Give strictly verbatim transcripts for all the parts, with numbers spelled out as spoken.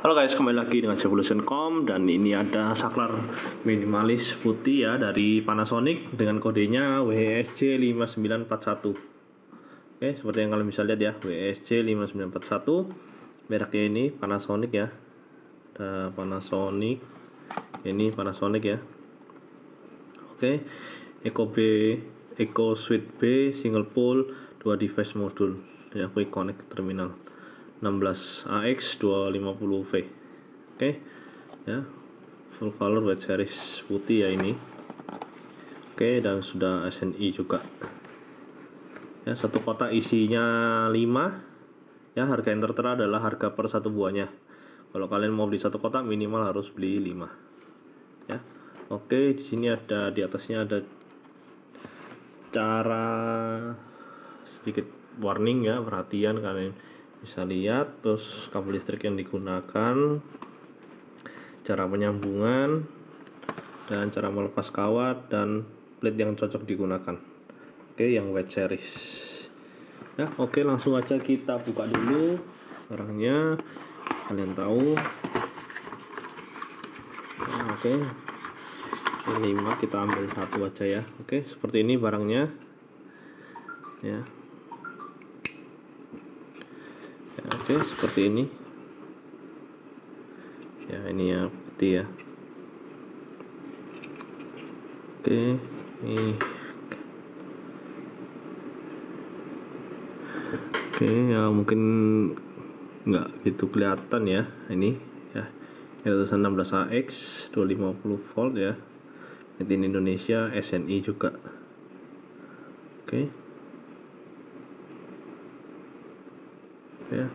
Halo guys, kembali lagi dengan Evolution dot com dan ini ada saklar minimalis putih ya dari Panasonic dengan kodenya W S C lima sembilan empat satu. Oke, seperti yang kalian bisa lihat ya, W S C lima sembilan empat satu. Mereknya ini Panasonic ya. Ada Panasonic. Ini Panasonic ya. Oke. Eco B, Eco Suite B, single pole, dua device module. Ya, quick connect terminal. enam belas A X dua lima nol V. Oke ya, full color white series putih ya ini. Oke, dan sudah S N I juga ya. Satu kotak isinya lima ya. Harga yang tertera adalah harga per satu buahnya. Kalau kalian mau beli satu kotak minimal harus beli lima ya. Oke, di sini ada, di atasnya ada cara sedikit warning ya, perhatian kalian bisa lihat, terus kabel listrik yang digunakan, cara penyambungan, dan cara melepas kawat, dan plate yang cocok digunakan. Oke, yang white series ya. Oke, langsung aja kita buka dulu barangnya, kalian tahu nah, oke, ini lima, kita ambil satu aja ya. Oke, seperti ini barangnya ya. Oke, seperti ini ya, ini ya putih ya. Oke, ini oke ya, mungkin nggak gitu kelihatan ya ini ya. Ini tulisan enam belas A X dua lima nol volt ya, made in Indonesia, S N I juga. Oke ya.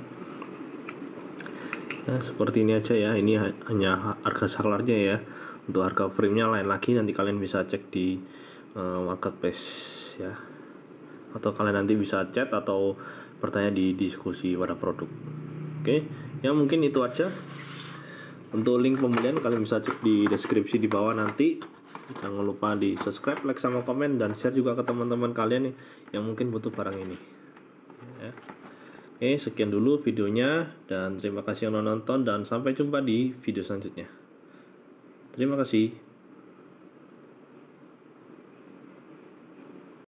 Nah, seperti ini aja ya. Ini hanya harga saklarnya ya. Untuk harga frame-nya lain lagi, nanti kalian bisa cek di uh, marketplace ya. Atau kalian nanti bisa chat atau bertanya di diskusi pada produk. Oke, ya mungkin itu aja. Untuk link pembelian kalian bisa cek di deskripsi di bawah nanti. Jangan lupa di subscribe, like, sama komen, dan share juga ke teman-teman kalian nih yang mungkin butuh barang ini ya. Oke, sekian dulu videonya, dan terima kasih yang nonton, dan sampai jumpa di video selanjutnya. Terima kasih.